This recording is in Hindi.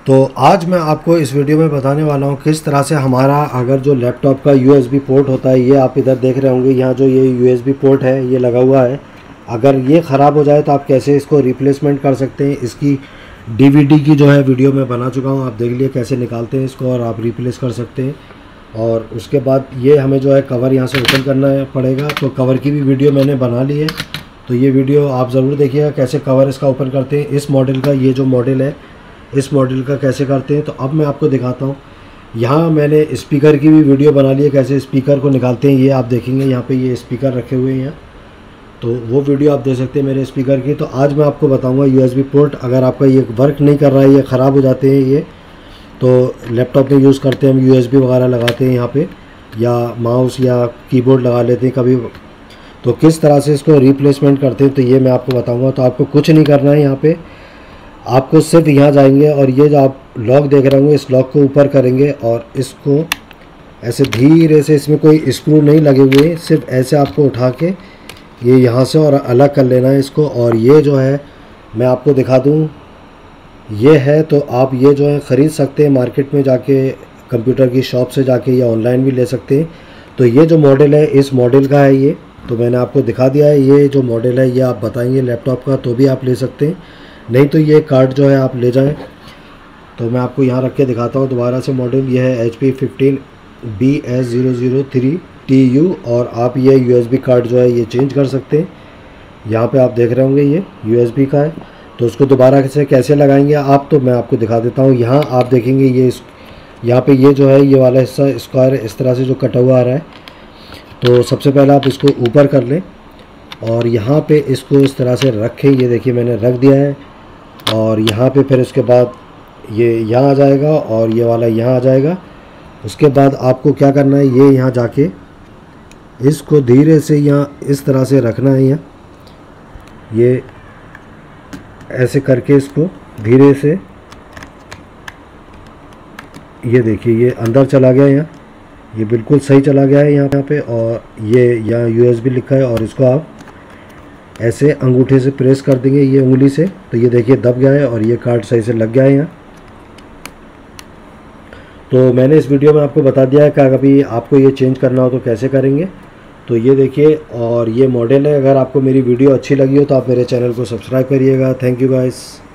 तो आज मैं आपको इस वीडियो में बताने वाला हूँ किस तरह से हमारा अगर जो लैपटॉप का USB पोर्ट होता है, ये आप इधर देख रहे होंगे, यहाँ जो ये USB पोर्ट है ये लगा हुआ है, अगर ये ख़राब हो जाए तो आप कैसे इसको रिप्लेसमेंट कर सकते हैं। इसकी DVD की जो है वीडियो मैं बना चुका हूँ, आप देख लिए कैसे निकालते हैं इसको और आप रिप्लेस कर सकते हैं। और उसके बाद ये हमें जो है कवर यहाँ से ओपन करना पड़ेगा, तो कवर की भी वीडियो मैंने बना ली है, तो ये वीडियो आप ज़रूर देखिएगा कैसे कवर इसका ओपन करते हैं। इस मॉडल का, ये जो मॉडल है इस मॉडल का कैसे करते हैं, तो अब मैं आपको दिखाता हूँ। यहाँ मैंने स्पीकर की भी वीडियो बना ली है, कैसे स्पीकर को निकालते हैं, ये आप देखेंगे। यहाँ पे ये स्पीकर रखे हुए हैं यहाँ, तो वो वीडियो आप देख सकते हैं मेरे स्पीकर की। तो आज मैं आपको बताऊँगा USB पोर्ट अगर आपका ये वर्क नहीं कर रहा है, ये ख़राब हो जाते हैं ये, तो लैपटॉप में यूज़ करते हैं हम USB वगैरह लगाते हैं यहाँ पे, या माउस या कीबोर्ड लगा लेते हैं कभी, तो किस तरह से इसको रिप्लेसमेंट करते हैं तो ये मैं आपको बताऊंगा। तो आपको कुछ नहीं करना है, यहाँ पे आपको सिर्फ यहाँ जाएंगे और ये जो आप लॉक देख रहे होंगे इस लॉक को ऊपर करेंगे और इसको ऐसे धीरे से, इसमें कोई स्क्रू नहीं लगे हुए, सिर्फ ऐसे आपको उठा के ये यहाँ से और अलग कर लेना है इसको। और ये जो है मैं आपको दिखा दूँ, ये है, तो आप ये जो है ख़रीद सकते हैं मार्केट में जाके, कंप्यूटर की शॉप से जाके, या ऑनलाइन भी ले सकते हैं। तो ये जो मॉडल है इस मॉडल का है ये, तो मैंने आपको दिखा दिया है। ये जो मॉडल है ये आप बताएंगे लैपटॉप का तो भी आप ले सकते हैं, नहीं तो ये कार्ड जो है आप ले जाएं। तो मैं आपको यहाँ रख के दिखाता हूँ दोबारा से मॉडल। ये है HP 15BS003TU, और आप ये USB कार्ड जो है ये चेंज कर सकते हैं। यहाँ पे आप देख रहे होंगे ये USB का है, तो उसको दोबारा से कैसे लगाएंगे आप, तो मैं आपको दिखा देता हूँ। यहाँ आप देखेंगे ये यहाँ पे ये जो है ये वाला हिस्सा स्क्वायर इस तरह से जो कटा हुआ आ रहा है, तो सबसे पहले आप इसको ऊपर कर लें और यहाँ पे इसको इस तरह से रखें। ये देखिए मैंने रख दिया है, और यहाँ पे फिर उसके बाद ये यहाँ आ जाएगा और ये वाला यहाँ आ जाएगा। उसके बाद आपको क्या करना है, ये यहाँ जाके इसको धीरे से यहाँ इस तरह से रखना है, यहाँ ये ऐसे करके इसको धीरे से, ये देखिए ये अंदर चला गया, यहाँ ये बिल्कुल सही चला गया है यहाँ पे, और ये यहाँ USB लिखा है, और इसको आप ऐसे अंगूठे से प्रेस कर देंगे ये उंगली से, तो ये देखिए दब गया है और ये कार्ड सही से लग गया है यहाँ। तो मैंने इस वीडियो में आपको बता दिया है कि अभी आपको ये चेंज करना हो तो कैसे करेंगे। तो ये देखिए, और ये मॉडल है। अगर आपको मेरी वीडियो अच्छी लगी हो तो आप मेरे चैनल को सब्सक्राइब करिएगा। Thank you guys.